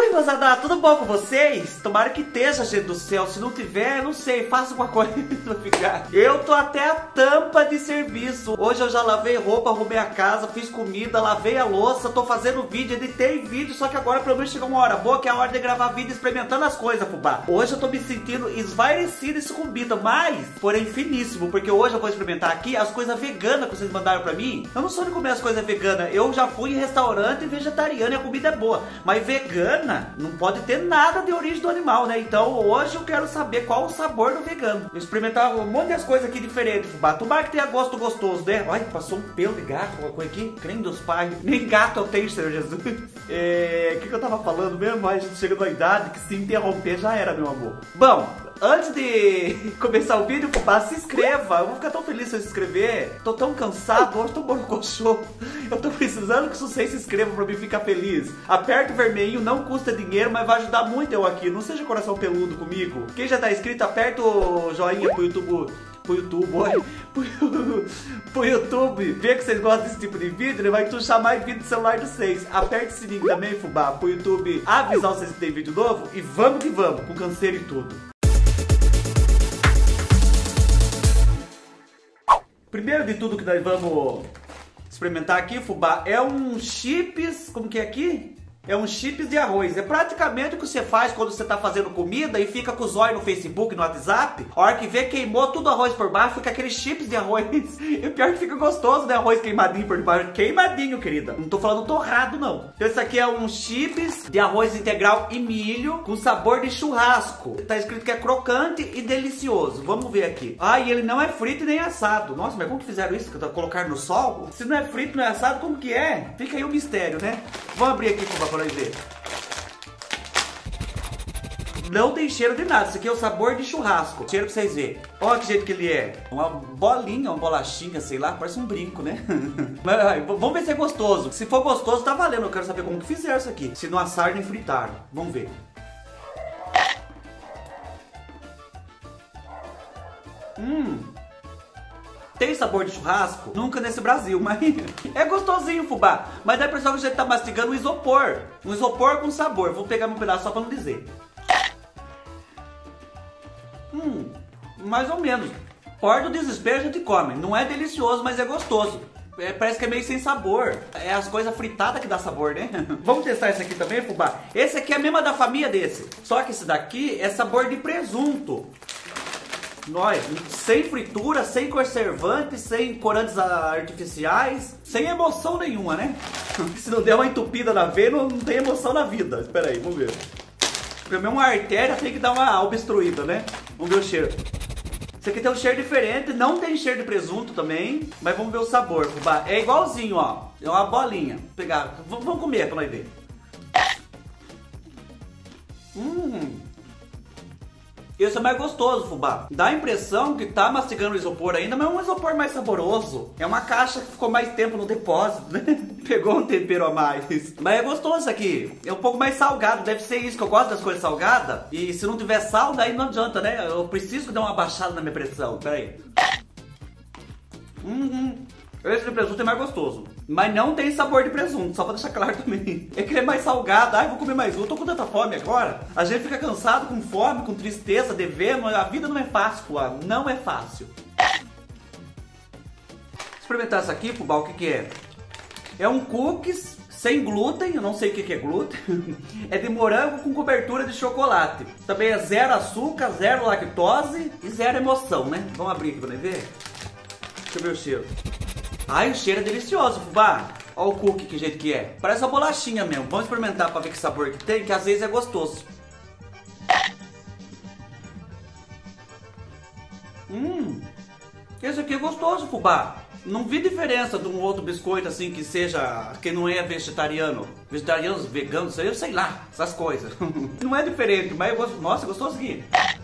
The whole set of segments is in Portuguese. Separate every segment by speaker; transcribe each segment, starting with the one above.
Speaker 1: Oi, moçada, tudo bom com vocês? Tomara que esteja, gente do céu. Se não tiver, eu não sei, faça alguma coisa pra ficar. Eu tô até a tampa de serviço. Hoje eu já lavei roupa, arrumei a casa, fiz comida, lavei a louça, tô fazendo vídeo, editei vídeo, só que agora pelo menos chegou uma hora boa, que é a hora de gravar vídeo experimentando as coisas, fubá. Hoje eu tô me sentindo esvairecido e sucumbido, mas, porém finíssimo, porque hoje eu vou experimentar aqui as coisas veganas que vocês mandaram pra mim. Eu não sou de comer as coisas veganas, eu já fui em restaurante vegetariano e a comida é boa, mas vegana não pode ter nada de origem do animal, né? Então hoje eu quero saber qual o sabor do vegano. Vou experimentar um monte de coisas aqui diferentes, fubá. Tomara que tenha gosto gostoso, né? Ai, passou um pelo de gato, alguma coisa aqui. Creme dos pais. Nem gato eu tenho, Senhor Jesus. O que eu tava falando mesmo? A gente chega numa idade que se interromper já era, meu amor. Bom, antes de começar o vídeo, fubá, se inscreva. Eu vou ficar tão feliz se eu se inscrever. Tô tão cansado, hoje tô borocochô. Eu tô precisando que vocês se inscrevam pra mim ficar feliz. Aperta o vermelhinho, não custa dinheiro, mas vai ajudar muito eu aqui. Não seja coração peludo comigo. Quem já tá inscrito, aperta o joinha pro YouTube. Pro YouTube ver que vocês gostam desse tipo de vídeo, ele vai tuchar mais vídeo do celular de vocês. Aperte o sininho também, fubá, pro YouTube avisar vocês que tem vídeo novo. E vamos que vamos, com canseiro e tudo. Primeiro de tudo que nós vamos experimentar aqui, fubá, é um chips, como que é aqui? É um chips de arroz. É praticamente o que você faz quando você tá fazendo comida e fica com os olhos no Facebook, no WhatsApp. A hora que vê, queimou tudo o arroz por baixo, fica aquele chips de arroz. E o pior é que fica gostoso, né? Arroz queimadinho por baixo. Queimadinho, querida. Não tô falando torrado, não. Esse aqui é um chips de arroz integral e milho com sabor de churrasco. Tá escrito que é crocante e delicioso. Vamos ver aqui. Ah, e ele não é frito e nem assado. Nossa, mas como que fizeram isso? Colocar no sol? Se não é frito, não é assado, como que é? Fica aí o mistério, né? Vamos abrir aqui pra nós ver. Não tem cheiro de nada. Isso aqui é o sabor de churrasco. Cheiro pra vocês verem. Olha que jeito que ele é. Uma bolinha, uma bolachinha, sei lá. Parece um brinco, né? Mas, vamos ver se é gostoso. Se for gostoso, tá valendo. Eu quero saber como que fizeram isso aqui. Se não assaram nem fritaram. Vamos ver. Tem sabor de churrasco? Nunca nesse Brasil, mas é gostosinho, fubá. Mas dá a impressão que a gente tá mastigando um isopor. Um isopor com sabor. Vou pegar meu pedaço só pra não dizer. Mais ou menos. Por do desespero a gente come. Não é delicioso, mas é gostoso. Parece que é meio sem sabor. É as coisas fritadas que dá sabor, né? Vamos testar esse aqui também, fubá? Esse aqui é a mesma da família desse. Só que esse daqui é sabor de presunto. Nós, sem fritura, sem conservantes, sem corantes artificiais, sem emoção nenhuma, né? Se não der uma entupida na veia, não tem emoção na vida. Espera aí, vamos ver. Pelo menos uma artéria tem que dar uma obstruída, né? Vamos ver o cheiro. Esse aqui tem um cheiro diferente, não tem cheiro de presunto também, mas vamos ver o sabor, fubá. É igualzinho, ó. É uma bolinha. Vou pegar. Vamos comer pra nós ver. Esse é mais gostoso, fubá. Dá a impressão que tá mastigando o isopor ainda, mas é um isopor mais saboroso. É uma caixa que ficou mais tempo no depósito, né? Pegou um tempero a mais. Mas é gostoso isso aqui. É um pouco mais salgado, deve ser isso, que eu gosto das coisas salgadas. E se não tiver sal, daí não adianta, né? Eu preciso dar uma baixada na minha pressão. Pera aí. Esse de presunto é mais gostoso. Mas não tem sabor de presunto, só pra deixar claro também. É que ele é mais salgado. Ai, vou comer mais um. Eu tô com tanta fome agora. A gente fica cansado, com fome, com tristeza, devendo. A vida não é fácil, fubá. Não é fácil. Experimentar isso aqui, fubá, o que que é? É um cookies sem glúten. Eu não sei o que que é glúten. É de morango com cobertura de chocolate. Também é zero açúcar, zero lactose e zero emoção, né? Vamos abrir aqui pra ver. Deixa eu ver o cheiro. Ai, o cheiro é delicioso, fubá. Olha o cookie, que jeito que é. Parece uma bolachinha mesmo. Vamos experimentar pra ver que sabor que tem, que às vezes é gostoso. Esse aqui é gostoso, fubá. Não vi diferença de um outro biscoito assim que seja, que não é vegetariano. Vegetarianos, veganos, eu sei lá, essas coisas. Não é diferente, mas eu gosto. Nossa, gostoso aqui.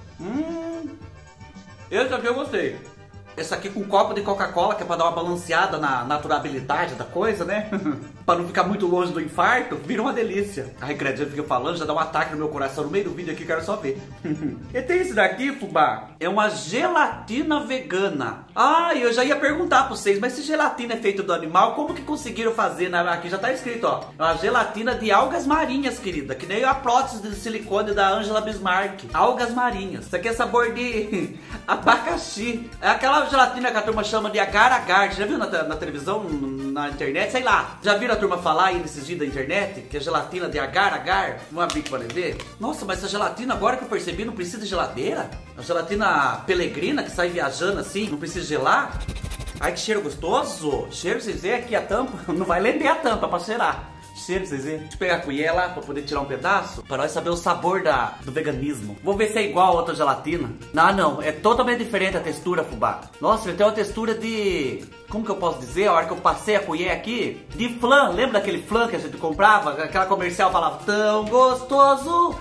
Speaker 1: Esse aqui eu gostei. Esse aqui com um copo de Coca-Cola, que é pra dar uma balanceada na naturalidade da coisa, né? Pra não ficar muito longe do infarto, vira uma delícia. Ai, credo, fica falando, já dá um ataque no meu coração no meio do vídeo aqui, quero só ver. E tem esse daqui, fubá, é uma gelatina vegana. Ah, eu já ia perguntar pra vocês, mas se gelatina é feita do animal, como que conseguiram fazer? Aqui já tá escrito, ó, a gelatina de algas marinhas, querida, que nem a prótese de silicone da Angela Bismarck. Algas marinhas. Isso aqui é sabor de abacaxi. É aquela gelatina que a turma chama de agar-agar. Já viu na televisão, na internet? Sei lá. Já viram a turma falar aí nesses dias da internet? Que é gelatina de agar-agar? Vamos abrir para ver? Nossa, mas essa gelatina, agora que eu percebi, não precisa de geladeira? A gelatina Pelegrina, que sai viajando assim, não precisa gelar? Ai, que cheiro gostoso! Cheiro, vocês verem aqui a tampa. Não vai lember a tampa pra cheirar. Cheiro, vocês verem. Deixa eu pegar a colher lá pra poder tirar um pedaço, para nós saber o sabor do veganismo. Vou ver se é igual a outra gelatina. Não, é totalmente diferente a textura, fubá. Nossa, ele tem uma textura de... Como que eu posso dizer? A hora que eu passei a colher aqui, de flan. Lembra daquele flan que a gente comprava? Aquela comercial falava, tão gostoso.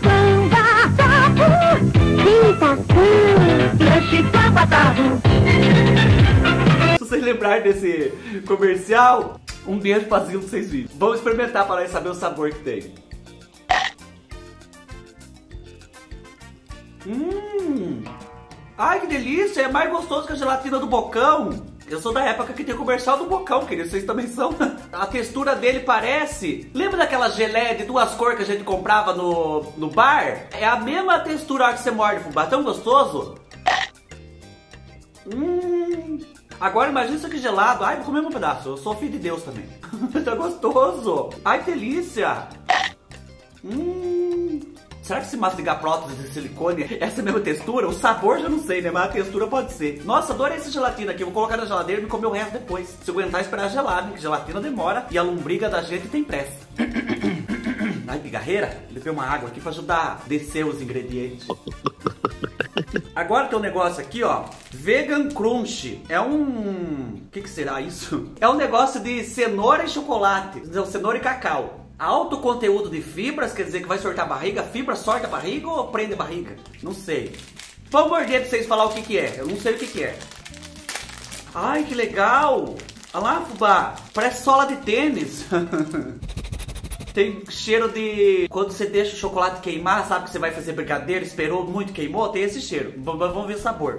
Speaker 1: Se vocês lembrarem desse comercial, um beijo pra Zilo pra vocês virem. Vamos experimentar para nós saber o sabor que tem. Ai, que delícia! É mais gostoso que a gelatina do Bocão. Eu sou da época que tem comercial do Bocão, querido. Vocês também são. A textura dele parece... Lembra daquela geleia de 2 cores que a gente comprava no bar? É a mesma textura que você morde, fubá. Tão gostoso. Agora imagina isso aqui gelado. Ai, vou comer um pedaço. Eu sou filho de Deus também. Tá gostoso. Ai, delícia. Será que esse massa de prótese de silicone é essa mesma textura? O sabor já não sei, né? Mas a textura pode ser. Nossa, adorei essa gelatina aqui. Vou colocar na geladeira e me comer o resto depois. Se eu aguentar esperar gelar, né? Que gelatina demora e a lombriga da gente tem pressa. Ai, pigarreira. Levei uma água aqui pra ajudar a descer os ingredientes. Agora tem um negócio aqui, ó. Vegan Crunch. É um... O que será isso? É um negócio de cenoura e chocolate. Não, cenoura e cacau. Alto conteúdo de fibras, quer dizer que vai sortar a barriga? Fibra sorta a barriga ou prende a barriga? Não sei. Vou morder pra vocês falar o que é. Eu não sei o que é. Ai, que legal. Olha lá, fubá. Parece sola de tênis. Tem cheiro de... Quando você deixa o chocolate queimar, sabe que você vai fazer brigadeiro, esperou muito, queimou? Tem esse cheiro. Vamos ver o sabor.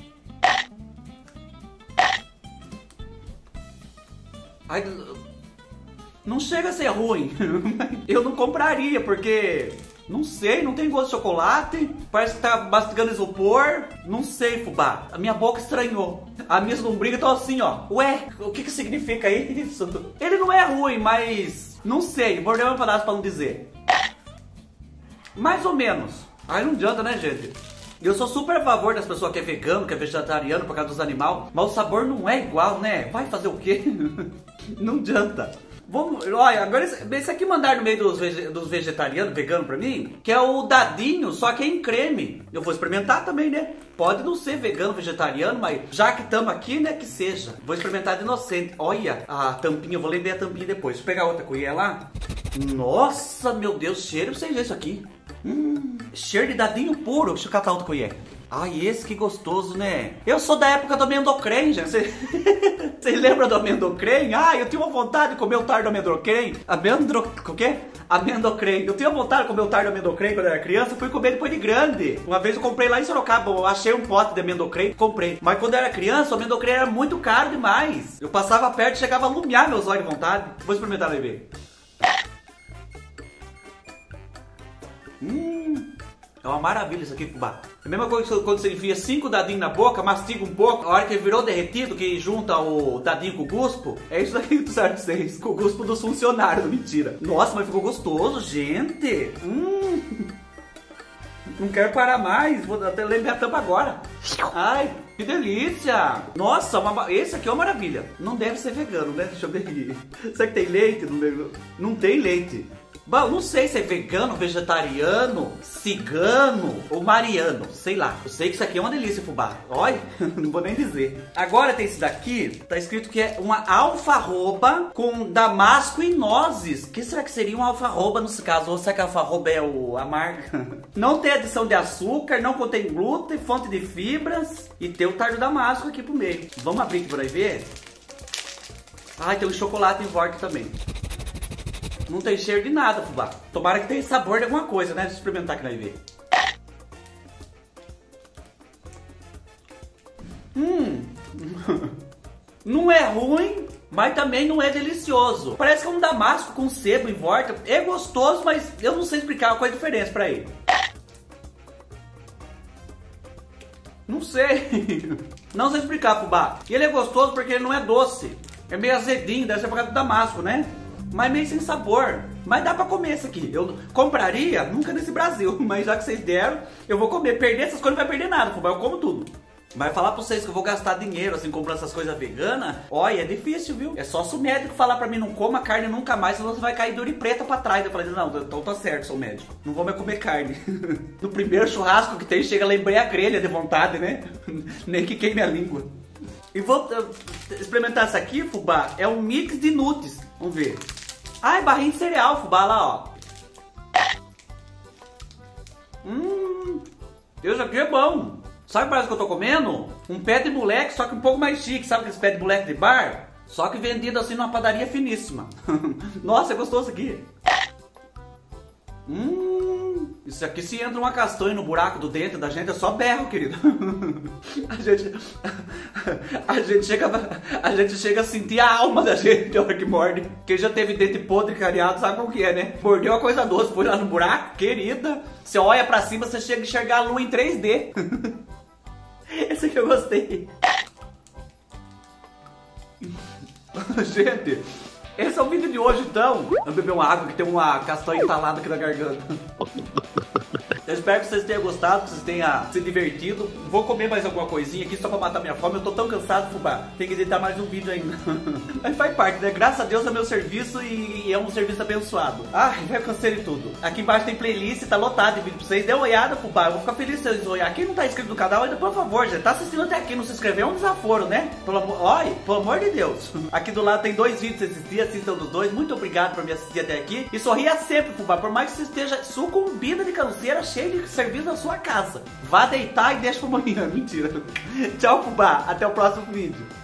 Speaker 1: Ai... Não chega a ser ruim. Eu não compraria, porque... Não sei, não tem gosto de chocolate. Parece que tá mastigando isopor. Não sei, fubá. A minha boca estranhou. A minha lombriga tá assim, ó. Ué, o que significa isso? Ele não é ruim, mas... Não sei, mordeu um pedaço pra não dizer. Mais ou menos. Aí não adianta, né, gente? Eu sou super a favor das pessoas que é vegano, que é vegetariano por causa dos animais. Mas o sabor não é igual, né? Vai fazer o quê? Não adianta. Vamos, olha, agora esse aqui mandaram no meio dos vegetarianos, veganos pra mim, que é o dadinho, só que é em creme. Eu vou experimentar também, né? Pode não ser vegano, vegetariano, mas já que estamos aqui, né, que seja. Vou experimentar de inocente. Olha a tampinha, eu vou lembrar a tampinha depois. Deixa eu pegar outra colher lá. Nossa, meu Deus, cheiro, vocês veem isso aqui. Cheiro de dadinho puro. Deixa eu catar outra colher. Ai, esse que gostoso, né? Eu sou da época do amendocrem, gente. Vocês lembram do amendocrem? Ah, eu tinha uma vontade de comer o tardo do amendocrem. O quê? Amendocrem. Eu tinha vontade de comer o tardo do amendocrem quando eu era criança. Fui comer depois de grande. Uma vez eu comprei lá em Sorocaba. Eu achei um pote de amendocrem, comprei. Mas quando eu era criança, o amendocrem era muito caro demais. Eu passava perto e chegava a lumiar meus olhos de vontade. Vou experimentar lá e ver. É uma maravilha isso aqui, fubá. É a mesma coisa que quando você enfia 5 dadinhos na boca, mastiga um pouco, a hora que virou derretido, que junta o dadinho com o guspo, é isso aqui que tu sabe vocês, com o guspo dos funcionários, mentira. Nossa, mas ficou gostoso, gente. Não quero parar mais, vou até lembrar a tampa agora. Ai, que delícia. Nossa, esse aqui é uma maravilha. Não deve ser vegano, né? Deixa eu ver aqui. Será que tem leite? Não tem leite. Bom, não sei se é vegano, vegetariano, cigano ou mariano, sei lá. Eu sei que isso aqui é uma delícia, fubá. Olha, não vou nem dizer. Agora tem esse daqui, tá escrito que é uma alfarroba com damasco e nozes. O que será que seria uma alfarroba nesse caso? Ou será que a alfarroba é a marca? Não tem adição de açúcar, não contém glúten, fonte de fibras e tem o tardo damasco aqui pro meio. Vamos abrir aqui pra ver? Ah, tem um chocolate em volta também. Não tem cheiro de nada, fubá. Tomara que tenha sabor de alguma coisa, né? Deixa eu experimentar aqui, vai ver. Não é ruim, mas também não é delicioso. Parece que é um damasco com sebo em volta. É gostoso, mas eu não sei explicar qual é a diferença pra ele. Não sei. Não sei explicar, fubá. E ele é gostoso porque ele não é doce. É meio azedinho, deve ser por causa do damasco, né? Mas meio sem sabor. Mas dá pra comer isso aqui. Eu compraria, nunca nesse Brasil. Mas já que vocês deram, eu vou comer. Perder essas coisas não vai perder nada, fubá. Eu como tudo. Mas falar pra vocês que eu vou gastar dinheiro assim comprando essas coisas veganas, olha, é difícil, viu? É só se o médico falar pra mim não coma carne nunca mais, senão você vai cair dura e preta pra trás. Eu falei, não, então tá certo, sou médico. Não vou mais comer carne. No primeiro churrasco que tem, chega, lembrei a grelha de vontade, né? Nem que queime a língua. E vou experimentar essa aqui, fubá. É um mix de nuts. Vamos ver. Ah, é barrinha de cereal, fubá, lá, ó. Isso aqui é bom. Sabe o que parece que eu tô comendo? Um pé de moleque, só que um pouco mais chique. Sabe aqueles pé de moleque de bar? Só que vendido assim numa padaria finíssima. Nossa, é gostoso aqui. Isso aqui, se entra uma castanha no buraco do dente da gente, é só berro, querido. A gente chega a sentir a alma da gente na hora que morde. Quem já teve dente podre cariado sabe como que é, né? Mordeu uma coisa doce, foi lá no buraco, querida. Você olha pra cima, você chega a enxergar a lua em 3D. Esse aqui eu gostei. Gente, esse é o vídeo de hoje então. Vamos beber uma água que tem uma castanha entalada aqui na garganta. Eu espero que vocês tenham gostado, que vocês tenham se divertido. Vou comer mais alguma coisinha aqui só pra matar minha fome. Eu tô tão cansado, fubá. Tem que editar mais um vídeo ainda. Mas faz parte, né? Graças a Deus é meu serviço e é um serviço abençoado. Ai, vai cansar de tudo. Aqui embaixo tem playlist, tá lotado de vídeo pra vocês. Dê uma olhada, fubá. Eu vou ficar feliz se vocês olharem. Quem não tá inscrito no canal ainda, por favor, já tá assistindo até aqui. Não se inscreveu, é um desaforo, né? Pelo amor de Deus. Aqui do lado tem 2 vídeos pra assistir. Assistam dos 2. Muito obrigado por me assistir até aqui. E sorria sempre, fubá. Por mais que você esteja sucumbida de canseira, cheio de serviço na sua casa. Vá deitar e deixa pra amanhã. Mentira. Tchau, fubá. Até o próximo vídeo.